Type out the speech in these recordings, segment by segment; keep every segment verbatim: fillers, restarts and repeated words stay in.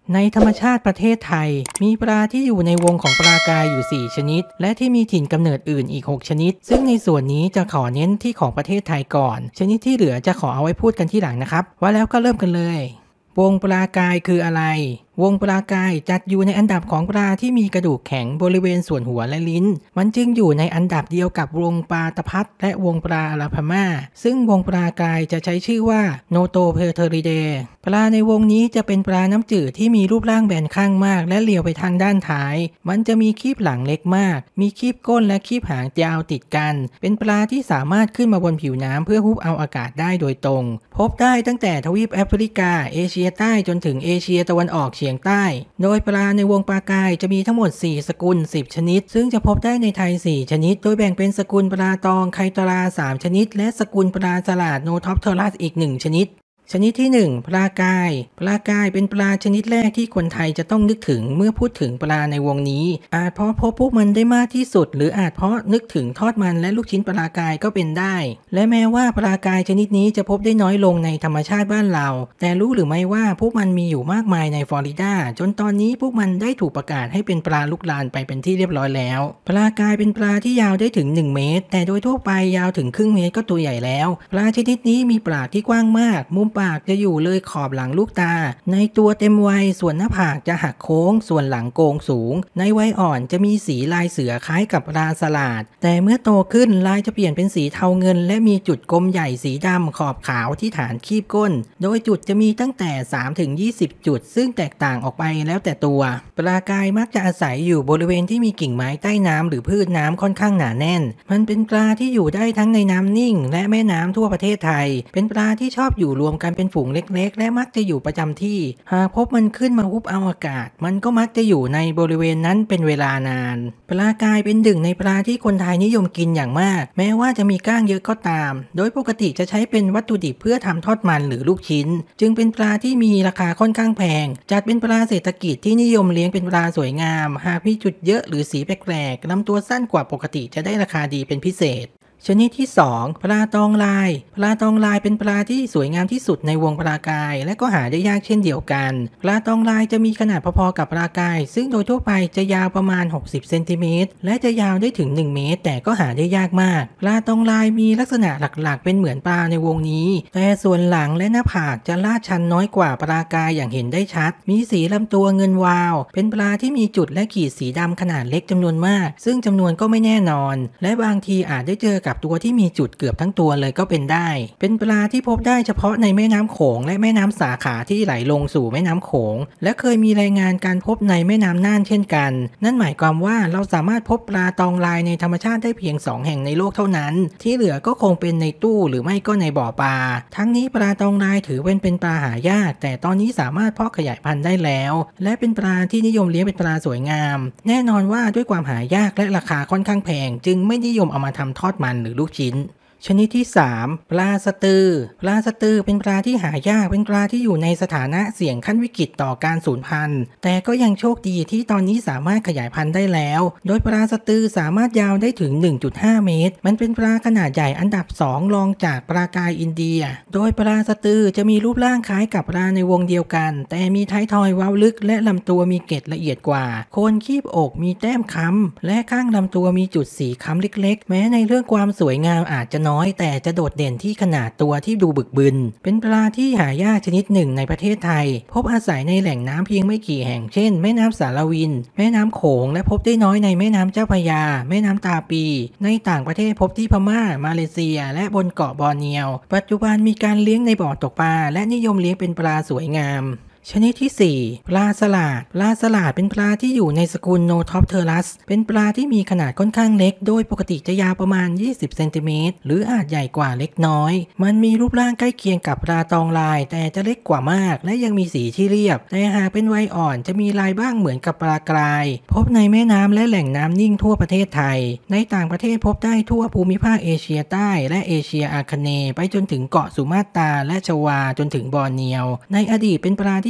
ในธรรมชาติประเทศไทยมีปลาที่อยู่ในวงของปลากายอยู่สี่ชนิดและที่มีถิ่นกำเนิดอื่นอีกหกชนิดซึ่งในส่วนนี้จะขอเน้นที่ของประเทศไทยก่อนชนิดที่เหลือจะขอเอาไว้พูดกันที่หลังนะครับว่าแล้วก็เริ่มกันเลยวงปลากายคืออะไรวงปลากายจัดอยู่ในอันดับของปลาที่มีกระดูกแข็งบริเวณส่วนหัวและลิ้นมันจึงอยู่ในอันดับเดียวกับวงปลาตะพัดและวงปลาอลาพม่าซึ่งวงปลากายจะใช้ชื่อว่าโนโตเพเทอริเดปลาในวงนี้จะเป็นปลาน้ำจืดที่มีรูปร่างแบนข้างมากและเลี้ยวไปทางด้านท้ายมันจะมีคีบหลังเล็กมากมีคีบก้นและคีบหางยาวติดกันเป็นปลาที่สามารถขึ้นมาบนผิวน้ำเพื่อฮุบเอาอากาศได้โดยตรงพบได้ตั้งแต่ทวีปแอฟริกาเอเชียใต้จนถึงเอเชียตะวันออกเฉียงใต้โดยปลาในวงปลากายจะมีทั้งหมดสี่สกุลสิบชนิดซึ่งจะพบได้ในไทยสี่ชนิดโดยแบ่งเป็นสกุลปลาตองไคตราสามชนิดและสกุลปลาฉลาดโนท็อปเทอรัสอีกหนึ่งชนิดชนิดที่หนึ่งปลากายปลากายเป็นปลาชนิดแรกที่คนไทยจะต้องนึกถึงเมื่อพูดถึงปลาในวงนี้อาจเพราะพบพวกมันได้มากที่สุดหรืออาจเพราะนึกถึงทอดมันและลูกชิ้นปลากายก็เป็นได้และแม้ว่าปลากายชนิดนี้จะพบได้น้อยลงในธรรมชาติบ้านเราแต่รู้หรือไม่ว่าพวกมันมีอยู่มากมายในฟลอริดาจนตอนนี้พวกมันได้ถูกประกาศให้เป็นปลาลูกลานไปเป็นที่เรียบร้อยแล้วปลากายเป็นปลาที่ยาวได้ถึงหนึ่งเมตรแต่โดยทั่วไปยาวถึงครึ่งเมตรก็ตัวใหญ่แล้วปลาชนิดนี้มีปากที่กว้างมากมุมปากจะอยู่เลยขอบหลังลูกตาในตัวเต็มวัยส่วนหน้าผากจะหักโค้งส่วนหลังโก่งสูงในวัยอ่อนจะมีสีลายเสือคล้ายกับปลาสลาดแต่เมื่อโตขึ้นลายจะเปลี่ยนเป็นสีเทาเงินและมีจุดกลมใหญ่สีดำขอบขาวที่ฐานคีบก้นโดยจุดจะมีตั้งแต่ สามถึงยี่สิบ จุดซึ่งแตกต่างออกไปแล้วแต่ตัวปลากายมักจะอาศัยอยู่บริเวณที่มีกิ่งไม้ใต้น้ำหรือพืชน้ำค่อนข้างหนาแน่นมันเป็นปลาที่อยู่ได้ทั้งในน้ำนิ่งและแม่น้ำทั่วประเทศไทยเป็นปลาที่ชอบอยู่รวมกันเป็นฝูงเล็กและมักจะอยู่ประจำที่หากพบมันขึ้นมาฮุบเอาอากาศมันก็มักจะอยู่ในบริเวณนั้นเป็นเวลานานปลากายเป็นหนึ่งในปลาที่คนไทยนิยมกินอย่างมากแม้ว่าจะมีก้างเยอะก็ตามโดยปกติจะใช้เป็นวัตถุดิบเพื่อทำทอดมันหรือลูกชิ้นจึงเป็นปลาที่มีราคาค่อนข้างแพงจัดเป็นปลาเศรษฐกิจที่นิยมเลี้ยงเป็นปลาสวยงามหากมีจุดเยอะหรือสีแปลกๆลำตัวสั้นกว่าปกติจะได้ราคาดีเป็นพิเศษชนิดที่สองปลาตองลายปลาตองลายเป็นปลาที่สวยงามที่สุดในวงปลากายและก็หาได้ยากเช่นเดียวกันปลาตองลายจะมีขนาดพอๆกับปลากายซึ่งโดยทั่วไปจะยาวประมาณหกสิบเซนติเมตรและจะยาวได้ถึงหนึ่งเมตรแต่ก็หาได้ยากมากปลาตองลายมีลักษณะหลักๆเป็นเหมือนปลาในวงนี้แต่ส่วนหลังและหน้าผากจะลาดชันน้อยกว่าปลากายอย่างเห็นได้ชัดมีสีลำตัวเงินวาวเป็นปลาที่มีจุดและขีดสีดำขนาดเล็กจำนวนมากซึ่งจำนวนก็ไม่แน่นอนและบางทีอาจได้เจอกับตัวที่มีจุดเกือบทั้งตัวเลยก็เป็นได้เป็นปลาที่พบได้เฉพาะในแม่น้ำโขงและแม่น้ำสาขาที่ไหลลงสู่แม่น้ำโขงและเคยมีรายงานการพบในแม่น้ำน่านเช่นกันนั่นหมายความว่าเราสามารถพบปลาตองลายในธรรมชาติได้เพียงสองแห่งในโลกเท่านั้นที่เหลือก็คงเป็นในตู้หรือไม่ก็ในบ่อปลาทั้งนี้ปลาตองลายถือเป็นเป็นปลาหายากแต่ตอนนี้สามารถเพาะขยายพันธุ์ได้แล้วและเป็นปลาที่นิยมเลี้ยงเป็นปลาสวยงามแน่นอนว่าด้วยความหายากและราคาค่อนข้างแพงจึงไม่นิยมเอามาทำทอดมันหรือลูกชิ้นชนิดที่สามปลาสตือปลาสตือเป็นปลาที่หายากเป็นปลาที่อยู่ในสถานะเสี่ยงขั้นวิกฤตต่อการสูญพันธุ์แต่ก็ยังโชคดีที่ตอนนี้สามารถขยายพันธุ์ได้แล้วโดยปลาสตือสามารถยาวได้ถึง หนึ่งจุดห้า เมตรมันเป็นปลาขนาดใหญ่อันดับสองรองจากปลากายอินเดียโดยปลาสตือจะมีรูปร่างคล้ายกับปลาในวงเดียวกันแต่มีท้ายทอยเว้าลึกและลำตัวมีเกล็ดละเอียดกว่าโคนคีบอกมีแต้มค้ำและข้างลำตัวมีจุดสีค้ำเล็กๆแม้ในเรื่องความสวยงามอาจจะน้อยแต่จะโดดเด่นที่ขนาดตัวที่ดูบึกบึนเป็นปลาที่หายากชนิดหนึ่งในประเทศไทยพบอาศัยในแหล่งน้ำเพียงไม่กี่แห่งเช่นแม่น้ำสารวินแม่น้ำโขงและพบได้น้อยในแม่น้ำเจ้าพระยาแม่น้ำตาปีในต่างประเทศพบที่พม่ามาเลเซียและบนเกาะบอร์เนียวปัจจุบันมีการเลี้ยงในบ่อตกปลาและนิยมเลี้ยงเป็นปลาสวยงามชนิดที่สี่ปลาสลาดปลาสลาดเป็นปลาที่อยู่ในสกุลโนท็อปเทอรัสเป็นปลาที่มีขนาดค่อนข้างเล็กโดยปกติจะยาวประมาณยี่สิบเซนติเมตรหรืออาจใหญ่กว่าเล็กน้อยมันมีรูปร่างใกล้เคียงกับปลาตองลายแต่จะเล็กกว่ามากและยังมีสีที่เรียบแต่หากเป็นวัยอ่อนจะมีลายบ้างเหมือนกับปลากรายพบในแม่น้ำและแหล่งน้ำนิ่งทั่วประเทศไทยในต่างประเทศพบได้ทั่วภูมิภาคเอเชียใต้และเอเชียอาคเนย์ไปจนถึงเกาะสุมาตราและชวาจนถึงบอร์เนียวในอดีตเป็นปลาที่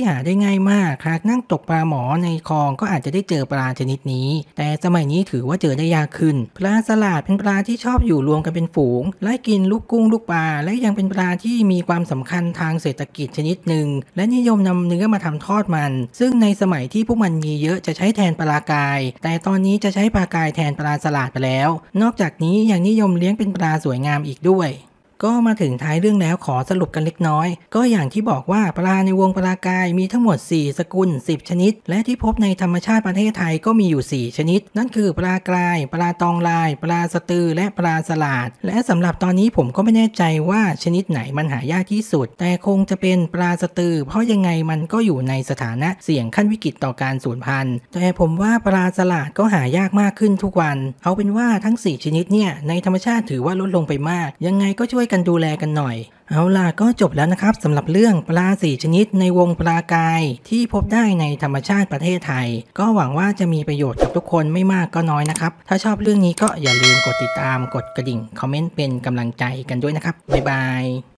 หาได้ง่ายมากหากนั่งตกปลาหมอในคลองก็อาจจะได้เจอปลาชนิดนี้แต่สมัยนี้ถือว่าเจอได้ยากขึ้นปลาสลาดเป็นปลาที่ชอบอยู่รวมกันเป็นฝูงไล่กินลูกกุ้งลูกปลาและยังเป็นปลาที่มีความสำคัญทางเศรษฐกิจชนิดหนึ่งและนิยมนำเนื้อมาทำทอดมันซึ่งในสมัยที่พวกมันมีเยอะจะใช้แทนปลากายแต่ตอนนี้จะใช้ปลากายแทนปลาสลาดไปแล้วนอกจากนี้ยังนิยมเลี้ยงเป็นปลาสวยงามอีกด้วยก็มาถึงท้ายเรื่องแล้วขอสรุปกันเล็กน้อยก็อย่างที่บอกว่าปลาในวงปลากายมีทั้งหมดสี่สกุลสิบชนิดและที่พบในธรรมชาติประเทศไทยก็มีอยู่สี่ชนิดนั่นคือปลากรายปลาตองลายปลาสะตือและปลาสลาดและสำหรับตอนนี้ผมก็ไม่แน่ใจว่าชนิดไหนมันหายากที่สุดแต่คงจะเป็นปลาสะตือเพราะยังไงมันก็อยู่ในสถานะเสี่ยงขั้นวิกฤตต่อการสูญพันธุ์แต่ผมว่าปลาสลาดก็หายากมากขึ้นทุกวันเอาเป็นว่าทั้งสี่ชนิดเนี่ยในธรรมชาติถือว่าลดลงไปมากยังไงก็ช่วยกันดูแลกันหน่อยเอาล่ะก็จบแล้วนะครับสำหรับเรื่องปลาสี่ชนิดในวงปลากายที่พบได้ในธรรมชาติประเทศไทยก็หวังว่าจะมีประโยชน์กับทุกคนไม่มากก็น้อยนะครับถ้าชอบเรื่องนี้ก็อย่าลืมกดติดตามกดกระดิ่งคอมเมนต์เป็นกำลังใจกันด้วยนะครับบ๊ายบาย